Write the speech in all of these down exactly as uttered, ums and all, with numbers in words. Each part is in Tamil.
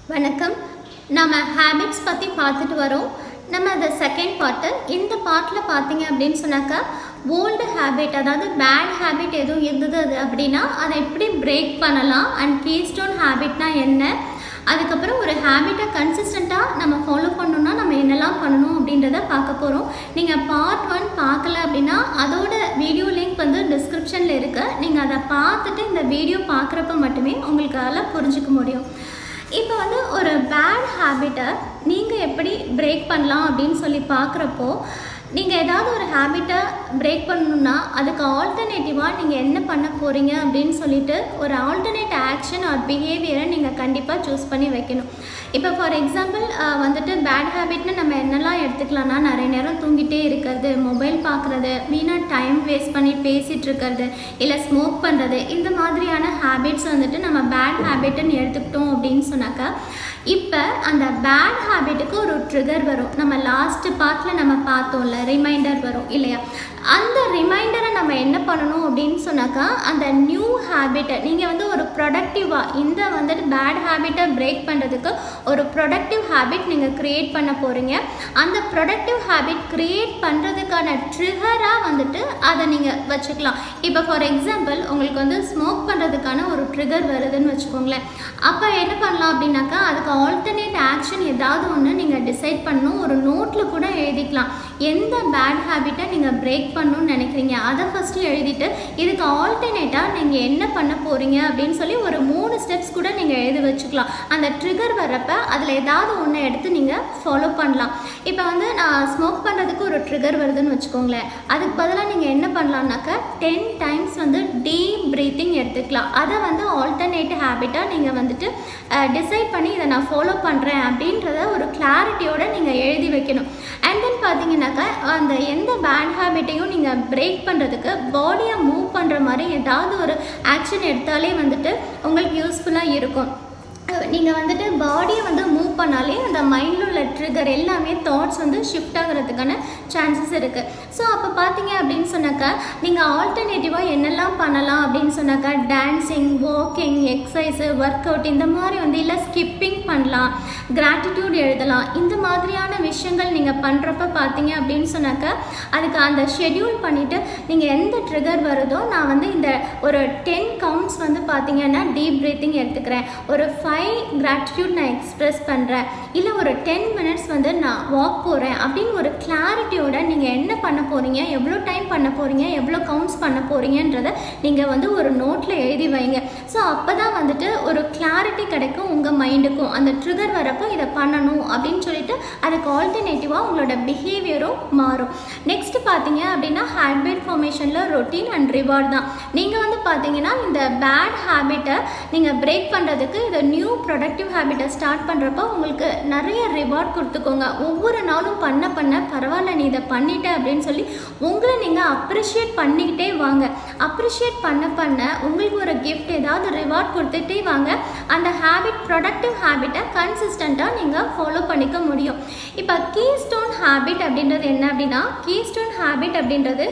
வணக்கம். நம்ம ஹேபிட்ஸ் பற்றி பார்த்துட்டு வரோம். நம்ம அது செகண்ட் பார்ட்டு. இந்த பார்ட்டில் பார்த்தீங்க அப்படின்னு சொன்னாக்கா ஓல்டு ஹேபிட், அதாவது பேட் ஹேபிட் எதுவும் இருந்தது அது அப்படின்னா அதை எப்படி பிரேக் பண்ணலாம், அண்ட் கீஸ்டோன் ஹேபிட்னா என்ன, அதுக்கப்புறம் ஒரு ஹேபிட்டை கன்சிஸ்டண்ட்டாக நம்ம ஃபாலோ பண்ணணும்னா நம்ம என்னெல்லாம் பண்ணணும் அப்படின்றத பார்க்க போகிறோம். நீங்கள் பார்ட் ஒன் பார்க்கல அப்படின்னா அதோட வீடியோ லிங்க் வந்து டிஸ்கிரிப்ஷனில் இருக்குது. நீங்கள் அதை பார்த்துட்டு இந்த வீடியோ பார்க்குறப்ப மட்டுமே உங்களுக்கு அதெல்லாம் புரிஞ்சிக்க முடியும். இப்போ வந்து ஒரு பேட் ஹேபிட்டை நீங்கள் எப்படி பிரேக் பண்ணலாம் அப்படின்னு சொல்லி பார்க்குறப்போ, நீங்கள் ஏதாவது ஒரு ஹேபிட்டை பிரேக் பண்ணணுன்னா அதுக்கு ஆல்டர்னேட்டிவாக நீங்கள் என்ன பண்ண போகிறீங்க அப்படின்னு சொல்லிட்டு ஒரு ஆல்டர்னேட் ஆக்ஷன் ஆர் பிஹேவியரை நீங்கள் கண்டிப்பாக சூஸ் பண்ணி வைக்கணும். இப்போ ஃபார் எக்ஸாம்பிள் வந்துட்டு பேட் ஹேபிட்னு நம்ம என்னெல்லாம் எடுத்துக்கலாம்னா, நிறைய நேரம் தூங்கிட்டே இருக்கிறது, மொபைல் பார்க்குறது, வீணாக டைம் வேஸ்ட் பண்ணி பேசிகிட்டு இருக்கிறது, இல்லை ஸ்மோக் பண்ணுறது, இந்த மாதிரியான ஹேபிட்ஸ் வந்துட்டு நம்ம பேட் ஹேபிட்டுன்னு எடுத்துக்கிட்டோம் அப்படின்னு சொன்னாக்கா, இப்போ அந்த பேட் ஹேபிட்டுக்கு ஒரு ட்ரிகர் வரும். நம்ம லாஸ்ட்டு பார்ட்டில் நம்ம பார்த்தோம்ல, ரிமைண்டர் வரும் இல்லையா? அந்த ரிமைண்டரை நம்ம என்ன பண்ணணும் அப்படின்னு சொன்னாக்கா, அந்த நியூ ஹேபிட்டை நீங்கள் வந்து ஒரு ப்ரொடக்டிவாக, இந்த வந்துட்டு பேட் ஹேபிட்டை பிரேக் பண்ணுறதுக்கு ஒரு ப்ரொடக்டிவ் ஹேபிட் நீங்கள் க்ரியேட் பண்ண போகிறீங்க. அந்த ப்ரொடக்டிவ் ஹேபிட் க்ரியேட் பண்ணுறதுக்கான ட்ரிகராக வந்துட்டு அதை நீங்கள் வச்சுக்கலாம். இப்போ ஃபார் எக்ஸாம்பிள் உங்களுக்கு வந்து ஸ்மோக் பண்ணுறதுக்கான ஒரு ட்ரிகர் வருதுன்னு வச்சுக்கோங்களேன். அப்போ என்ன பண்ணலாம் அப்படின்னாக்கா, அதுக்கு ஆல்டர்னேட் ஆக்ஷன் ஏதாவது ஒன்று நீங்கள் டிசைட் பண்ணணும். ஒரு நோட்டில் கூட எழுதிக்கலாம். எந்த பேட் ஹேபிட்டை நீங்கள் பிரேக் பண்ணணும்னு நினைக்கிறீங்க அதை ஃபஸ்ட்டு எழுதிட்டு, இதுக்கு ஆல்டர்னேட்டாக நீங்கள் என்ன பண்ண போகிறீங்க அப்படின்னு சொல்லி ஒரு மூணு ஸ்டெப்ஸ் கூட நீங்கள் எழுதி வச்சுக்கலாம். அந்த ட்ரிகர் வர்றப்ப அதில் ஏதாவது ஒன்று எடுத்து நீங்கள் ஃபாலோ பண்ணலாம். இப்போ வந்து நான் ஸ்மோக் பண்ணுறதுக்கு ஒரு ட்ரிகர் வருதுன்னு வச்சுக்கோங்களேன். அதுக்கு பதிலாக நீங்கள் என்ன பண்ணலாம்னாக்கா, டென் டைம்ஸ் வந்து டீப் ப்ரீத்திங் எடுத்துக்கலாம். அதை வந்து ஆல்டர்னேட் ஹேபிட்டாக நீங்கள் வந்துட்டு டிசைட் பண்ணி இதை நான் ஃபாலோ பண்ணுறேன் அப்படின்றத ஒரு கிளாரிட்டியோடு நீங்கள் எழுதி வைக்கணும். அண்ட் தென் பார்த்தீங்கன்னாக்கா, அந்த எந்த பேட் ஹேபிட்டையும் நீங்கள் பிரேக் பண்ணுறதுக்கு பாடியை மூவ் பண்ணுற மாதிரி ஏதாவது ஒரு ஆக்ஷன் எடுத்தாலே வந்துட்டு உங்களுக்கு யூஸ்ஃபுல்லாக இருக்கும். நீங்கள் வந்துட்டு பாடியை வந்து மூவ் பண்ணாலே அந்த மைண்டில் உள்ள ட்ரிகர் எல்லாமே தாட்ஸ் வந்து ஷிஃப்ட் ஆகிறதுக்கான சான்சஸ் இருக்குது. ஸோ அப்போ பார்த்தீங்க அப்படின்னு சொன்னாக்கா, நீங்கள் ஆல்டர்னேட்டிவாக என்னெல்லாம் பண்ணலாம் அப்படின்னு சொன்னாக்கா, dancing, walking, exercise, work out, இந்த மாதிரி வந்து இல்லை ஸ்கிப்பிங் பண்ணலாம், கிராட்டிடியூட் எழுதலாம். இந்த மாதிரியான விஷயங்கள் நீங்கள் பண்ணுறப்ப பார்த்தீங்க அப்படின்னு சொன்னாக்கா, அதுக்கு அந்த ஷெட்யூல் பண்ணிவிட்டு நீங்கள் எந்த ட்ரிகர் வருதோ, நான் வந்து இந்த ஒரு டென் கவுண்ட்ஸ் வந்து பார்த்தீங்கன்னா டீப் ப்ரீத்திங் எடுத்துக்கிறேன், ஒரு ஃபைவ் கிராட்டிடியூட் நான் எக்ஸ்ப்ரெஸ் பண்ணுறேன், இல்லை ஒரு டென் மினிட்ஸ் வந்து நான் வாக் போகிறேன் அப்படின்னு ஒரு கிளாரிட்டியோட நீங்கள் என்ன பண்ண போகிறீங்க, எவ்வளோ டைம் பண்ண போகிறீங்க, எவ்வளோ கவுண்ட்ஸ் பண்ண போகிறீங்கன்றதை நீங்கள் வந்து ஒரு நோட்டில் எழுதி வைங்க. ஸோ அப்போ தான் வந்துட்டு ஒரு கிளாரிட்டி கிடைக்கும் உங்கள் மைண்டுக்கும். அந்த ட்ரிகர் வரப்போ இதை பண்ணணும் அப்படின்னு சொல்லிட்டு அதுக்கு ஆல்டர்னேட்டிவாக உங்களோட பிஹேவியரும் மாறும். நெக்ஸ்ட்டு பார்த்தீங்க அப்படின்னா, ஹேபிட் ஃபார்மேஷனில் ரொட்டீன் அண்ட் ரிவார்ட் தான். நீங்கள் வந்து பார்த்தீங்கன்னா இந்த பேட் ஹேபிட்டை நீங்கள் பிரேக் பண்ணுறதுக்கு இதை நியூ ப்ரொடக்டிவ் ஹேபிட்டை ஸ்டார்ட் பண்ணுறப்போ உங்களுக்கு நிறைய ரிவார்ட் கொடுத்துக்கோங்க. ஒவ்வொரு நாளும் பண்ண பண்ண பரவாயில்ல நீ இதை பண்ணிட்ட அப்படின்னு சொல்லி உங்களை நீங்கள் அப்ரிஷியேட் பண்ணிக்கிட்டே வாங்க. அப்ரிஷியேட் பண்ண பண்ண உங்களுக்கு ஒரு கிஃப்ட், ஏதாவது ரிவார்ட் கொடுத்துட்டே வாங்க. அந்த ஹேபிட், ப்ரொடக்டிவ் ஹேபிட்டை கன்சிஸ்டண்ட்டாக நீங்கள் ஃபாலோ பண்ணிக்க முடியும். இப்போ கீஸ்டோன் ஹேபிட் அப்படின்றது என்ன அப்படின்னா, கீஸ்டோன் ஹேபிட் அப்படின்றது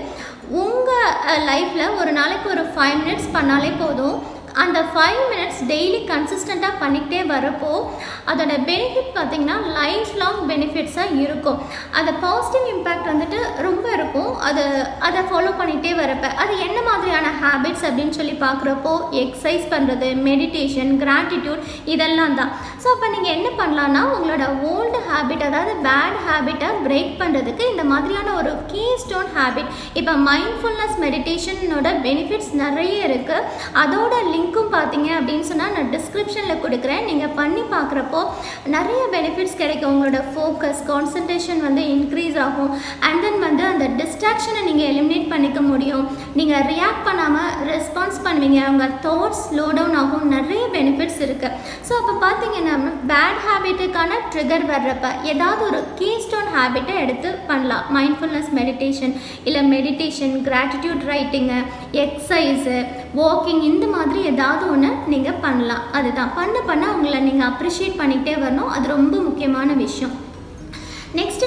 உங்கள் லைஃப்பில் ஒரு நாளைக்கு ஒரு ஃபைவ் மினிட்ஸ் பண்ணாலே போதும். அந்த ஃபைவ் மினிட்ஸ் டெய்லி கன்சிஸ்டண்ட்டாக பண்ணிக்கிட்டே வரப்போ அதோட பெனிஃபிட் பார்த்திங்கன்னா லைஃப் லாங் பெனிஃபிட்ஸாக இருக்கும். அது பாசிட்டிவ் இம்பேக்ட் வந்துட்டு ரொம்ப இருக்கும். அது அதை ஃபாலோ பண்ணிகிட்டே வரப்போ அது என்ன மாதிரியான ஹேபிட்ஸ் அப்படின்னு சொல்லி பார்க்குறப்போ, எக்ஸசைஸ் பண்ணுறது, மெடிடேஷன், கிராட்டிடியூட், இதெல்லாம் தான். ஸோ அப்போ நீங்கள் என்ன பண்ணலான்னா, உங்களோட ஓல்டு ஹேபிட், அதாவது பேட் ஹேபிட்டை பிரேக் பண்ணுறதுக்கு இந்த மாதிரியான ஒரு கீஸ்டோன் ஹேபிட். இப்போ மைண்ட்ஃபுல்னஸ் மெடிடேஷனோட பெனிஃபிட்ஸ் நிறைய இருக்குது. அதோட லிங்க்கும் பார்த்தீங்க அப்படின்னு சொன்னால் நான் டிஸ்கிரிப்ஷனில் கொடுக்குறேன். நீங்கள் பண்ணி பார்க்குறப்போ நிறைய பெனிஃபிட்ஸ் கிடைக்கும். உங்களோட ஃபோக்கஸ், கான்சன்ட்ரேஷன் வந்து இன்க்ரீஸ் ஆகும். அண்ட் தென் வந்து அந்த டிஸ்ட்ராக்ஷனை நீங்கள் எலிமினேட் பண்ணிக்க முடியும். நீங்கள் ரியாக்ட் பண்ணாமல் ரெஸ்பான்ஸ் பண்ணுவீங்க. உங்கள் தாட்ஸ் ஸ்லோ டவுன் ஆகும். நிறைய பெனிஃபிட்ஸ் இருக்குது. ஸோ அப்போ பார்த்தீங்கன்னா பேட் ஹேபிட்டுக்கான ட்ரிகர் வர்றப்ப ஏதாவது ஒரு கீஸ்டோன் ஹேபிட்டை எடுத்து பண்ணலாம். மைண்ட்ஃபுல்னஸ் மெடிடேஷன், இல்லை meditation, gratitude writing, exercise, walking, இந்த மாதிரி ஏதாவது ஒன்று நீங்கள் பண்ணலாம். அதுதான் பண்ண பண்ண உங்களை நீங்கள் அப்ரிஷியேட் பண்ணிகிட்டே வரணும். அது ரொம்ப முக்கியமான விஷயம். நெக்ஸ்ட்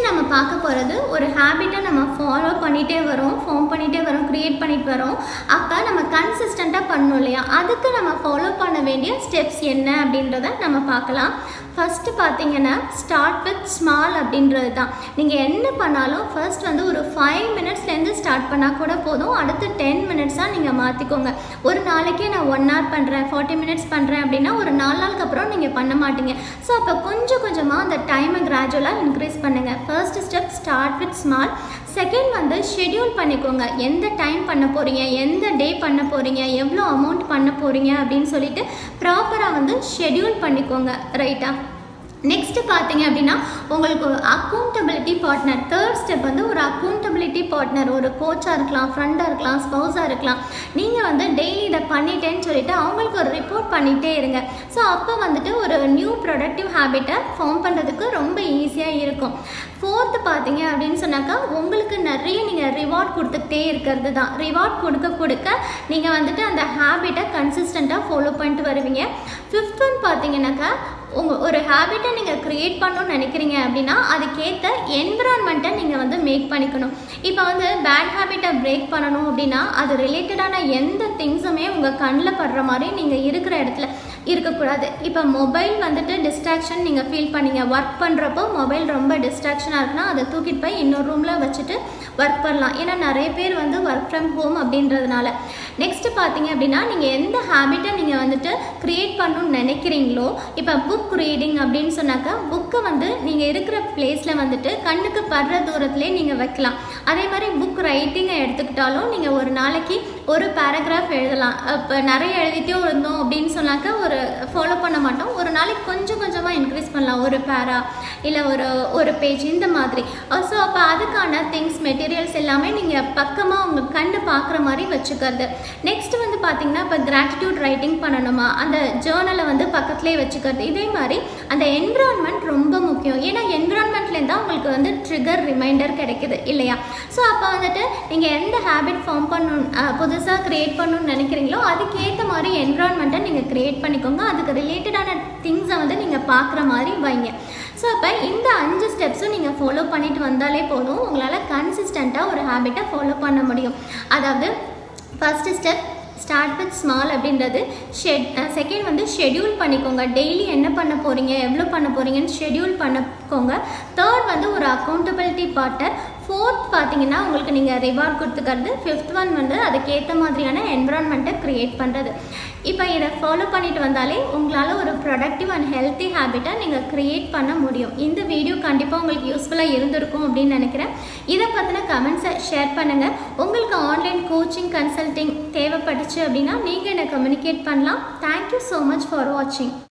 நெக்ஸ்ட்டு நம்ம பார்க்க போகிறது ஒரு ஹேபிட்டை நம்ம ஃபாலோ பண்ணிகிட்டே வரோம், ஃபார்ம் பண்ணிகிட்டே வரோம், க்ரியேட் பண்ணிட்டு வரோம். அப்போ நம்ம கன்சிஸ்டண்ட்டாக பண்ணணும் இல்லையா, அதுக்கு நம்ம ஃபாலோ பண்ண வேண்டிய ஸ்டெப்ஸ் என்ன அப்படின்றத நம்ம பார்க்கலாம். ஃபஸ்ட்டு பார்த்தீங்கன்னா ஸ்டார்ட் வித் ஸ்மால் அப்படின்றது தான். நீங்கள் என்ன பண்ணாலும் ஃபர்ஸ்ட் வந்து ஒரு ஃபைவ் மினிட்ஸ்லேருந்து ஸ்டார்ட் பண்ணால் கூட போதும். அடுத்து டென் மினிட்ஸாக நீங்கள் மாற்றிக்கோங்க. ஒரு நாளைக்கே நான் ஒன் ஹவர் பண்ணுறேன், ஃபார்ட்டி மினிட்ஸ் பண்ணுறேன் அப்படின்னா ஒரு நாலு நாளுக்கு அப்புறம் நீங்கள் பண்ண மாட்டீங்க. ஸோ அப்போ கொஞ்சம் கொஞ்சமாக அந்த டைமை கிராஜுவலாக இன்க்ரீஸ் பண்ணுங்கள். First step start with small. Second வந்து ஷெட்யூல் பண்ணிக்கோங்க. எந்த டைம் பண்ண போகிறீங்க, எந்த டே பண்ண போகிறீங்க, எவ்வளோ அமௌண்ட் பண்ண போகிறீங்க அப்படின்னு சொல்லிட்டு ப்ராப்பராக வந்து ஷெட்யூல் பண்ணிக்கோங்க. ரைட்டா? நெக்ஸ்ட்டு பார்த்தீங்க அப்படின்னா உங்களுக்கு ஒரு அக்கௌண்டபிலிட்டி பார்ட்னர். தேர்ட் ஸ்டெப் வந்து ஒரு அக்கௌண்டபிலிட்டி பார்ட்னர், ஒரு கோச்சாக இருக்கலாம், ஃப்ரெண்டாக இருக்கலாம், ஸ்பௌஸாக இருக்கலாம். நீங்கள் வந்து டெய்லி இதை பண்ணிட்டேன்னு சொல்லிவிட்டு அவங்களுக்கு ஒரு ரிப்போர்ட் பண்ணிகிட்டே இருங்க. ஸோ அப்போ வந்துட்டு ஒரு நியூ ப்ரொடக்டிவ் ஹேபிட்டை ஃபார்ம் பண்ணுறதுக்கு ரொம்ப ஈஸியாக இருக்கும். ஃபோர்த்து பார்த்தீங்க அப்படின்னு சொன்னாக்கா உங்களுக்கு நிறைய நீங்கள் ரிவார்ட் கொடுத்துக்கிட்டே இருக்கிறது தான். ரிவார்ட் கொடுக்க கொடுக்க நீங்கள் வந்துட்டு அந்த ஹேபிட்டை கன்சிஸ்டண்ட்டாக ஃபாலோ பண்ணிட்டு வருவீங்க. ஃபிஃப்த் ஒன் பார்த்தீங்கன்னாக்கா உங்கள் ஒரு ஹேபிட்டை நீங்கள் க்ரியேட் பண்ணணும்னு நினைக்கிறீங்க அப்படின்னா அதுக்கேற்ற என்விரான்மெண்ட்டை நீங்கள் வந்து மேக் பண்ணிக்கணும். இப்போ வந்து பேட் ஹேபிட்டை பிரேக் பண்ணணும் அப்படின்னா அது ரிலேட்டடான எந்த திங்ஸுமே உங்கள் கண்ணில் படுற மாதிரி நீங்கள் இருக்கிற இடத்துல இருக்கக்கூடாது. இப்போ மொபைல் வந்துட்டு டிஸ்ட்ராக்ஷன் நீங்கள் ஃபீல் பண்ணீங்க, ஒர்க் பண்ணுறப்போ மொபைல் ரொம்ப டிஸ்ட்ராக்ஷனாக இருக்குன்னா அதை தூக்கிட்டு போய் இன்னொரு ரூமில் வச்சுட்டு ஒர்க் பண்ணலாம். ஏன்னா நிறைய பேர் வந்து ஒர்க் ஃப்ரம் ஹோம் அப்படின்றதுனால. நெக்ஸ்ட்டு பார்த்தீங்க அப்படின்னா நீங்கள் எந்த ஹேபிட்டை நீங்கள் வந்துட்டு க்ரியேட் பண்ணணும்னு நினைக்கிறீங்களோ, இப்போ புக் ரீடிங் அப்படின்னு சொன்னாக்கா புக்கை வந்து நீங்கள் இருக்கிற பிளேஸில் வந்துட்டு கண்ணுக்கு படுற தூரத்துலேயே நீங்கள் வைக்கலாம். அதே மாதிரி புக் ரைட்டிங்கை எடுத்துக்கிட்டாலும் நீங்கள் ஒரு நாளைக்கு ஒரு பேராகிராஃப் எழுதலாம். இப்போ நிறைய எழுதிட்டே இருந்தோம் அப்படின்னு சொன்னாக்கா ஒரு ஃபாலோ பண்ண மாட்டோம். ஒரு நாளைக்கு கொஞ்சம் கொஞ்சமாக இன்க்ரீஸ் பண்ணலாம், ஒரு பேரா இல்லை ஒரு ஒரு பேஜ் இந்த மாதிரி. ஸோ அப்போ அதுக்கான திங்ஸ் மெட்டீரியல்ஸ் எல்லாமே நீங்கள் பக்கமாக உங்கள் கண்ணு பார்க்குற மாதிரி வச்சுக்கிறது. நெக்ஸ்ட் வந்து பார்த்திங்கன்னா இப்போ கிராட்டிடியூட் ரைட்டிங் பண்ணணுமா, அந்த ஜேர்னலை வந்து பக்கத்துலேயே வச்சுக்கிறது. இதே மாதிரி அந்த என்விரான்மெண்ட் ரொம்ப முக்கியம். ஏன்னா என்விரான்மெண்ட்லேருந்து தான் உங்களுக்கு வந்து ட்ரிகர் ரிமைண்டர் கிடைக்குது இல்லையா. ஸோ அப்போ வந்துட்டு நீங்கள் எந்த ஹேபிட் ஃபார்ம் பண்ணணும் புதுசாக க்ரியேட் பண்ணணும்னு நினைக்கிறீங்களோ அதுக்கேற்ற மாதிரி என்விரான்மெண்ட்டை நீங்கள் க்ரியேட் பண்ணிக்கோங்க. அதுக்கு ரிலேட்டடான திங்ஸை வந்து நீங்கள் பார்க்குற மாதிரி வைங்க. ஸோ அப்போ இந்த அஞ்சு ஸ்டெப்ஸும் நீங்கள் ஃபாலோ பண்ணிட்டு வந்தாலே போதும், உங்களால் கன்சிஸ்டண்ட்டாக ஒரு ஹேபிட்டை ஃபாலோ பண்ண முடியும். அதாவது first step start with small அப்படின்றது. ஷெட் செகண்ட் வந்து ஷெட்யூல் பண்ணிக்கோங்க. டெய்லி என்ன பண்ண போகிறீங்க, எவ்வளோ பண்ண போகிறீங்கன்னு ஷெட்யூல் பண்ணிக்கோங்க. தேர்ட் வந்து ஒரு அக்கௌண்டபிலிட்டி பார்ட்னர். ஃபோர்த் பார்த்தீங்கன்னா உங்களுக்கு நீங்கள் ரிவார்ட் கொடுத்துக்கிறது. ஃபிஃப்த் ஒன் வந்து அதுக்கேற்ற மாதிரியான என்விரான்மெண்ட்டை க்ரியேட் பண்ணுறது. இப்போ இதை ஃபாலோ பண்ணிட்டு வந்தாலே உங்களால் ஒரு ப்ரொடக்டிவ் அண்ட் ஹெல்த்தி ஹேபிட்டை நீங்கள் க்ரியேட் பண்ண முடியும். இந்த வீடியோ கண்டிப்பாக உங்களுக்கு யூஸ்ஃபுல்லாக இருந்திருக்கும் அப்படின்னு நினைக்கிறேன். இதை பற்றின கமெண்ட்ஸை ஷேர் பண்ணுங்கள். உங்களுக்கு ஆன்லைன் கோச்சிங் கன்சல்டிங் தேவைப்பட்டுச்சு அப்படின்னா நீங்கள் என்னை கம்யூனிகேட் பண்ணலாம். தேங்க்யூ ஸோ மச் ஃபார் வாட்சிங்.